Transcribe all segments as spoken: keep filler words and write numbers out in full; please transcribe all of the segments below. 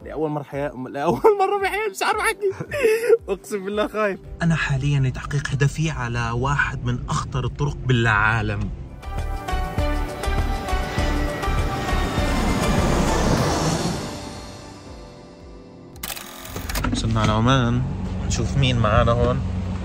لاول مره حياه لاول مره بحياتي مش عارف احكي اقسم بالله خايف. انا حاليا لتحقيق هدفي على واحد من اخطر الطرق بالعالم. وصلنا على عمان، نشوف مين معانا هون.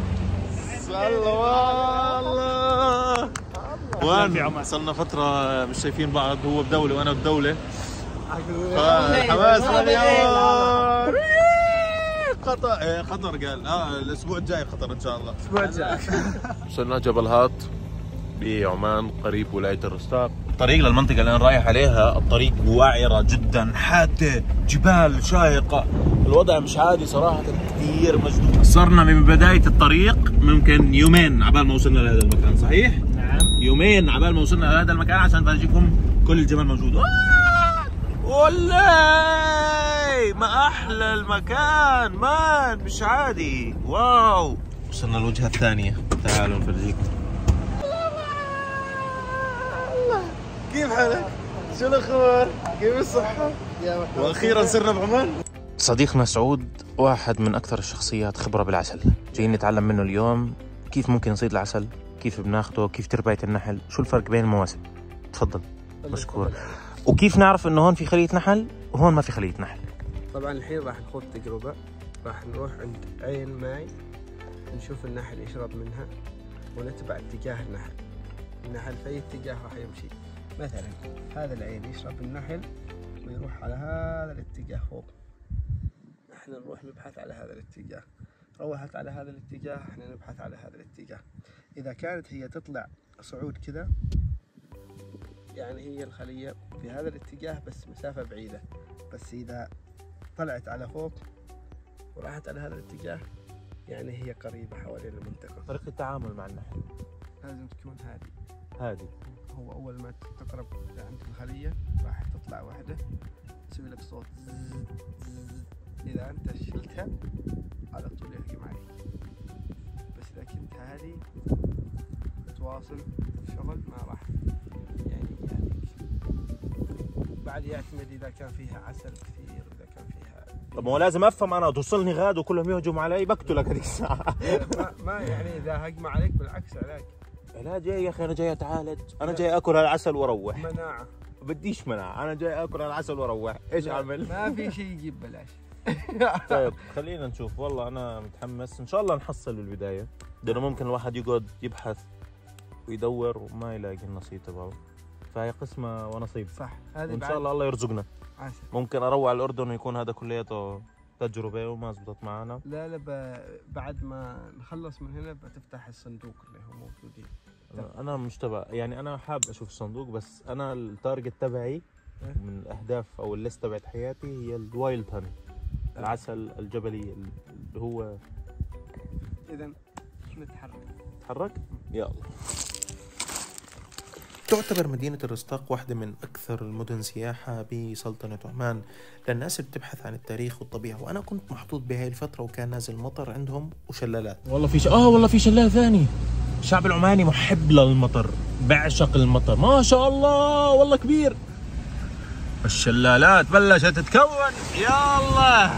والله وين صرنا فترة مش شايفين بعض، هو بدولة وانا بدولة، فالحماس مليون. قطر قطر قال اه الاسبوع الجاي قطر ان شاء الله. الاسبوع الجاي. وصلنا جبل هات بعمان قريب ولاية الرستاق. الطريق للمنطقة اللي انا رايح عليها الطريق وعرة جدا، حادة، جبال شاهقة، الوضع مش عادي صراحة، كثير مجدود. صرنا من بداية الطريق ممكن يومين عبال ما وصلنا لهذا المكان، صحيح؟ نعم يومين عبال ما وصلنا لهذا المكان عشان فرجيكم كل الجبل موجود. والله ما احلى المكان مان، مش عادي. واو وصلنا الوجهة الثانية، تعالوا نفرجيكم. كيف حالك؟ شو الاخبار؟ كيف الصحة؟ واخيرا صرنا بعمان. صديقنا سعود واحد من اكثر الشخصيات خبرة بالعسل، جايين نتعلم منه اليوم كيف ممكن نصيد العسل، كيف بناخده، كيف تربية النحل، شو الفرق بين المواسم. تفضل. مشكور. وكيف نعرف انه هون في خلية نحل وهون ما في خلية نحل؟ طبعا الحين راح نخوض تجربة، راح نروح عند عين ماي نشوف النحل يشرب منها ونتبع اتجاه النحل. النحل في اي اتجاه راح يمشي. مثلا هذا العين يشرب النحل ويروح على هذا الاتجاه فوق، احنا نروح نبحث على هذا الاتجاه. روحت على هذا الاتجاه احنا نبحث على هذا الاتجاه. اذا كانت هي تطلع صعود كذا يعني هي الخلية في هذا الاتجاه بس مسافة بعيدة، بس إذا طلعت على فوق وراحت على هذا الاتجاه يعني هي قريبة حوالين المنطقة. طريقة التعامل مع النحل لازم تكون هادي. هادي. هو أول ما تقرب عند الخلية راح تطلع واحدة تسوي لك صوت، إذا أنت شلتها على طول يهجم عليك، بس إذا كنت هادي تواصل الشغل ما راح يعني يعني بعد يعتمد اذا كان فيها عسل كثير، اذا كان فيها. طب ما هو لازم افهم انا، توصلني غاد وكلهم يهجموا علي بقتلك هذيك الساعه. ما, ما يعني اذا هجم عليك بالعكس علاج. علاج ايه يا اخي؟ انا جاي اتعالج، انا جاي اكل هالعسل واروح. مناعه. بديش مناعه، انا جاي اكل هالعسل واروح، ايش اعمل؟ ما في شيء يجيب بلاش. طيب خلينا نشوف، والله انا متحمس، ان شاء الله نحصل بالبدايه، لانه ممكن الواحد يقعد يبحث ويدور وما يلاقي النصيب تبعه، فهي قسمة ونصيب. صح. هذه وإن شاء الله الله يرزقنا. عسل. ممكن أروح على الأردن ويكون هذا كلياته تجربة وما زبطت معنا. لا لا ب... بعد ما نخلص من هنا بتفتح الصندوق اللي هو موجودين. أنا مش تبع يعني، أنا حاب أشوف الصندوق، بس أنا التارجت تبعي من الأهداف أو الليست تبعت حياتي هي الوايلد هاني، العسل الجبلي اللي هو. إذا نتحرك. نتحرك؟ يلا. تعتبر مدينة الرستاق واحدة من أكثر المدن سياحة بسلطنة عمان للناس اللي بتبحث عن التاريخ والطبيعة، وأنا كنت محطوط بهاي الفترة وكان نازل مطر عندهم وشلالات. والله في ش... آه والله في شلال ثاني. الشعب العماني محب للمطر، بعشق المطر، ما شاء الله والله كبير. الشلالات بلشت تتكون، يلا.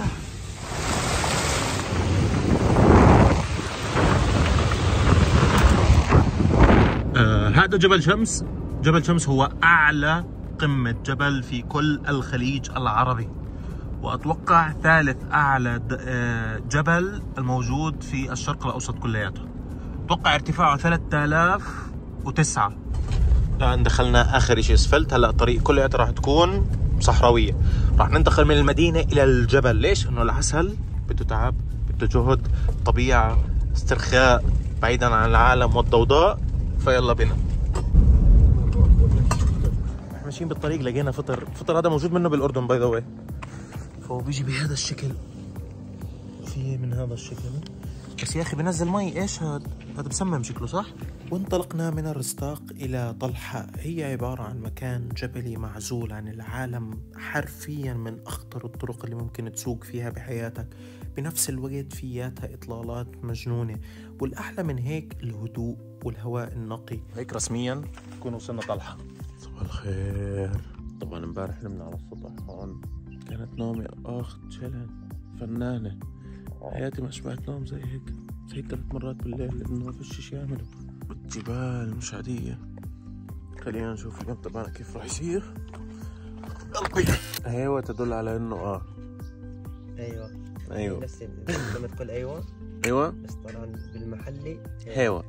آه هذا جبل شمس. جبل شمس هو أعلى قمة جبل في كل الخليج العربي، وأتوقع ثالث أعلى جبل الموجود في الشرق الأوسط كلياته. أتوقع ارتفاعه ثلاثة آلاف وتسعة. الآن دخلنا آخر شيء اسفلت، هلا الطريق كلياته راح تكون صحراوية. راح ننتقل من المدينة إلى الجبل. ليش؟ إنه العسل بده تعب، بده جهد، طبيعة، استرخاء، بعيدا عن العالم والضوضاء. فيلا بينا. احنا ماشيين بالطريق لقينا فطر، الفطر هذا موجود منه بالاردن باي ذا واي، فهو بيجي بهذا الشكل، في من هذا الشكل، بس يا اخي بنزل مي. ايش هذا؟ هذا بسمم شكله صح؟ وانطلقنا من الرستاق الى طلحة، هي عبارة عن مكان جبلي معزول عن العالم، حرفيا من اخطر الطرق اللي ممكن تسوق فيها بحياتك، بنفس الوقت فياتها اطلالات مجنونة، والاحلى من هيك الهدوء والهواء النقي. هيك رسميا نكون وصلنا طلحة. صباح الخير. طبعا امبارح نمنا على السطح هون، كانت نومي اخ تشيلن فنانة. حياتي ما شبعت نوم زي هيك. صحيت ثلاث مرات بالليل لانه ما فيش شي اعمله. الجبال مش عادية. خلينا نشوف اليوم تبعنا كيف راح يصير. قلبي هيوة تدل على انه اه ايوه ايوه بس لما تقول ايوه ايوه بس طبعا بالمحلي هيوة.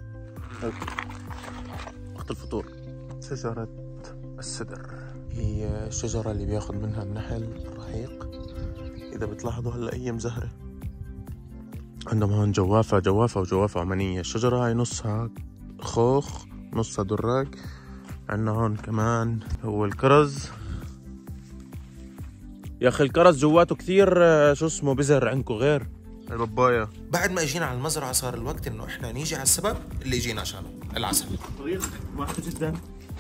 وقت الفطور. شجرة السدر هي الشجرة اللي بياخد منها النحل الرحيق. إذا بتلاحظوا هلا هي مزهرة. عندهم هون جوافة جوافة وجوافة عمانية. الشجرة هاي نصها خوخ نصها دراج. عندنا هون كمان هو الكرز. يا أخي الكرز جواته كثير شو اسمه بزهر عندكم غير البابايا. بعد ما اجينا على المزرعة صار الوقت انه احنا نيجي على السبب اللي جينا عشانه، العسل. طريق واحد جدا.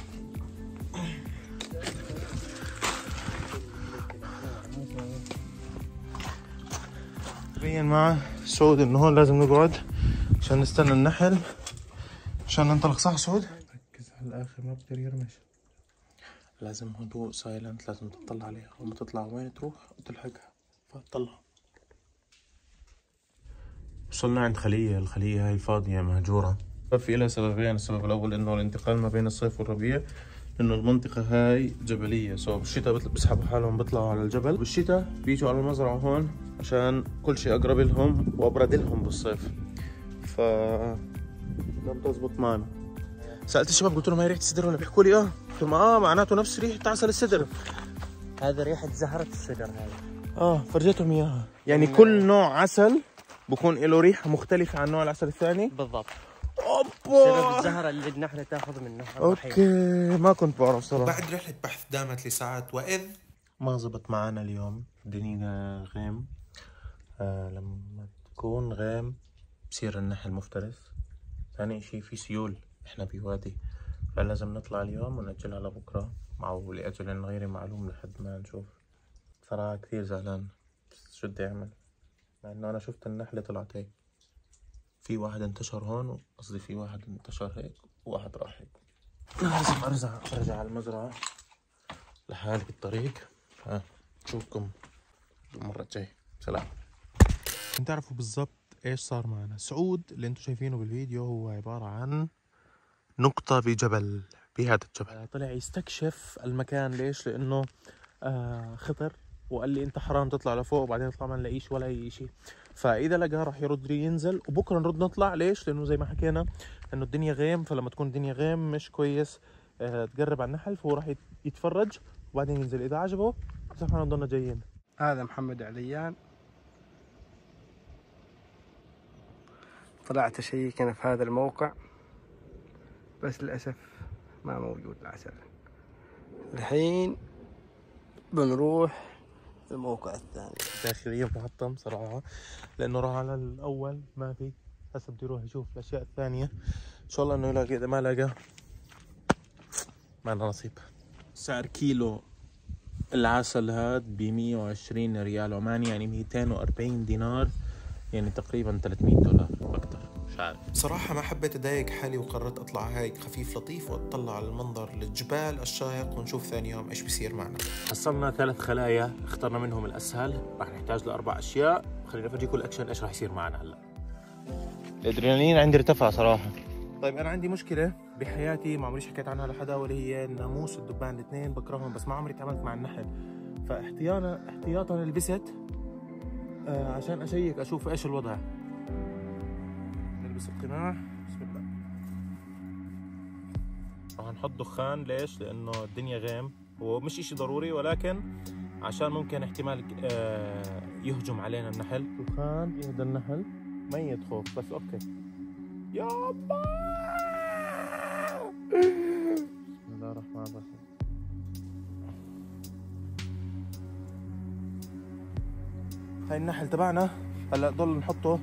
بين مع سعود انه هون لازم نقعد عشان نستنى النحل عشان ننطلق. صح سعود؟ ركز على الاخر ما بقدر يرمش. لازم هدوء سايلنت. لازم تطلع عليها وما تطلع وين تروح وتلحقها فتطلع. وصلنا عند خلية. الخلية هاي فاضية مهجورة. في لها سببين. السبب الأول إنه الانتقال ما بين الصيف والربيع. إنه المنطقة هاي جبلية. سو بالشتاء بيسحبوا حالهم بيطلعوا على الجبل. بالشتاء بيجوا على المزرعة هون عشان كل شيء أقرب لهم وأبرد لهم بالصيف. ف لم تزبط معنا. سألت الشباب قلت لهم هاي ريحة السدر ولا؟ بيحكوا لي اه. قلت لهم اه معناته نفس ريحة عسل السدر. هذا ريحة زهرة السدر هذه. اه فرجيتهم اياها. يعني كل نوع عسل بكون له ريحة مختلفة عن نوع العسل الثاني. بالضبط. اوبا سبب الزهرة اللي النحلة تاخذ منه. اوكي ما كنت بعرف صراحة. بعد رحلة بحث دامت لساعات وإذ ما زبط معنا اليوم. الدنيا غيم. آه لما تكون غيم بصير النحل مفترس. ثاني اشي في سيول. احنا بوادي فلازم نطلع اليوم ونأجلها لبكرة معه لأجل غير معلوم لحد ما نشوف. صراحة كثير زعلان بس شو بدي اعمل مع انه انا شفت النحلة طلعت هيك. في واحد انتشر هون قصدي في واحد انتشر هيك وواحد راح هيك. لازم ارجع ارجع على المزرعة لحالي بالطريق. ها نشوفكم المرة الجاية. سلام. عشان تعرفوا بالضبط ايش صار معنا. سعود اللي انتم شايفينه بالفيديو هو عبارة عن نقطة بجبل بهذا الجبل. طلع يستكشف المكان. ليش؟ لانه آه خطر وقال لي انت حرام تطلع لفوق وبعدين نطلع ما نلاقيش ولا اي شيء. فاذا لقى راح يرد ينزل وبكره نرد نطلع. ليش؟ لانه زي ما حكينا انه الدنيا غيم. فلما تكون الدنيا غيم مش كويس آه تقرب على النحل. فهو راح يتفرج وبعدين ينزل. اذا عجبه احنا نضلنا جايين. هذا محمد عليان. طلعت اشيك انا في هذا الموقع بس للاسف ما موجود العسل. الحين بنروح الموقع الثاني. داخليا محطم صراحة لأنه راح على الأول ما في. هسه بدي أروح أشوف الأشياء الثانية إن شاء الله إنه يلاقي. إذا ما لقى ما عندنا نصيب. سعر كيلو العسل هاد بمية وعشرين ريال عماني يعني مئتين وأربعين دينار يعني تقريبا ثلاثمية دولار أكثر. مش عارف بصراحة ما حبيت أضايق حالي وقررت أطلع هيك خفيف لطيف وأطلع على المنظر للجبال الشاهق ونشوف ثاني يوم إيش بيصير معنا. حصلنا ثلاث خلايا اخترنا منهم الأسهل. راح نحتاج لأربع أشياء. خلينا نفرجيكم الأكشن إيش راح يصير معنا هلا. الأدرينالين عندي ارتفع صراحة. طيب أنا عندي مشكلة بحياتي ما عمريش حكيت عنها لحدا واللي هي الناموس والدبان. الاثنين بكرههم بس ما عمري تعاملت مع النحل. فاحتياطا احتياطا لبست آه عشان أشيك أشوف إيش الوضع. نلبس القناع. بسم الله. راح نحط دخان. ليش؟ لأنه الدنيا غيم. هو مش إشي ضروري ولكن عشان ممكن احتمال آه يهجم علينا النحل. دخان يهدى النحل. ميت خوف بس أوكي. يابا بسم الله الرحمن الرحيم. هاي النحل تبعنا هلا ضل نحطه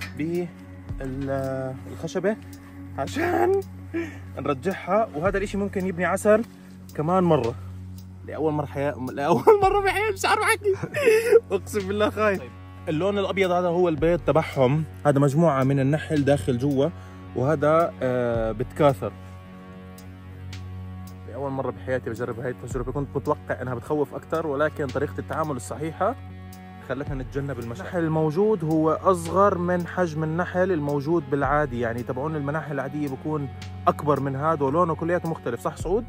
بالخشبة عشان نرجعها. وهذا الاشي ممكن يبني عسل كمان مرة. لأول مرة حياة لأول مرة بحياتي مش عارف أحكي. أقسم بالله خايف. اللون الأبيض هذا هو البيض تبعهم. هذا مجموعة من النحل داخل جوا وهذا آه بتكاثر. اول مره بحياتي بجرب هاي التجربه، كنت متوقع انها بتخوف اكثر، ولكن طريقه التعامل الصحيحه خلتنا نتجنب المشاكل. النحل الموجود هو اصغر من حجم النحل الموجود بالعادي، يعني تبعون المناحل العاديه بكون اكبر من هذا ولونه كلياته مختلف. صح سعود؟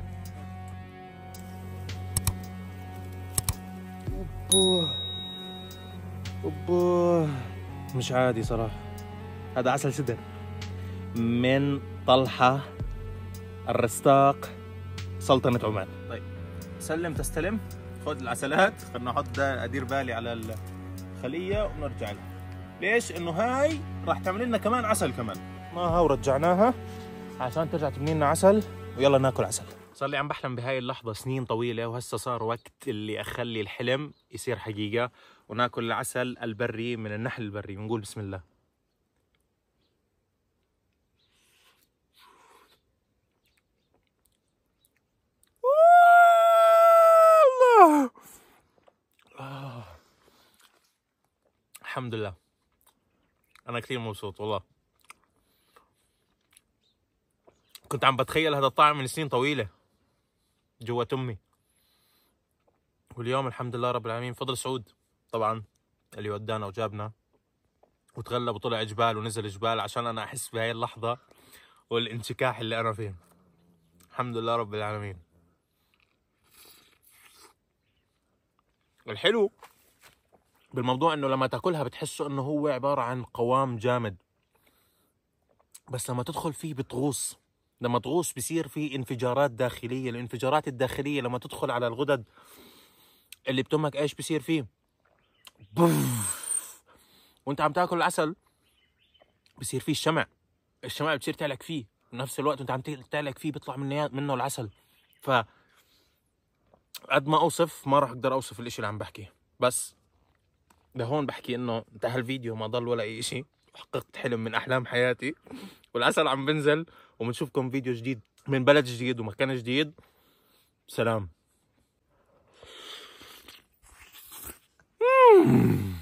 اوبوه اوبوه مش عادي صراحه. هذا عسل سدر من طلحه الرستاق سلطنه عمان. طيب سلم تستلم، خذ العسلات، خلنا نحط ادير بالي على الخليه ونرجع لها. ليش؟ انه هاي راح تعمل لنا كمان عسل كمان. ناها ورجعناها عشان ترجع تبني لنا عسل، ويلا ناكل عسل. صار لي عم بحلم بهاي اللحظه سنين طويله، وهسه صار وقت اللي اخلي الحلم يصير حقيقه، وناكل العسل البري من النحل البري، ونقول بسم الله. الله آه. الحمد لله أنا كثير مبسوط والله. كنت عم بتخيل هذا الطعم من سنين طويلة جوا أمي، واليوم الحمد لله رب العالمين فضل سعود طبعا اللي ودانا وجابنا وتغلب وطلع جبال ونزل جبال عشان أنا أحس بهاي اللحظة والانشكاح اللي أنا فيه. الحمد لله رب العالمين. الحلو بالموضوع انه لما تاكلها بتحسه انه هو عبارة عن قوام جامد، بس لما تدخل فيه بتغوص. لما تغوص بصير فيه انفجارات داخلية. الانفجارات الداخلية لما تدخل على الغدد اللي بتمك ايش بصير فيه؟ بوف. وانت عم تاكل العسل بصير فيه الشمع. الشمع بتصير تعلق فيه بنفس الوقت وانت عم تعلق فيه بيطلع منه منه العسل. ف قد ما اوصف ما راح اقدر اوصف الاشي اللي عم بحكيه، بس لهون بحكي انه انتهى الفيديو ما ضل ولا اي اشي، وحققت حلم من احلام حياتي، والعسل عم بنزل، وبنشوفكم فيديو جديد من بلد جديد ومكان جديد. سلام.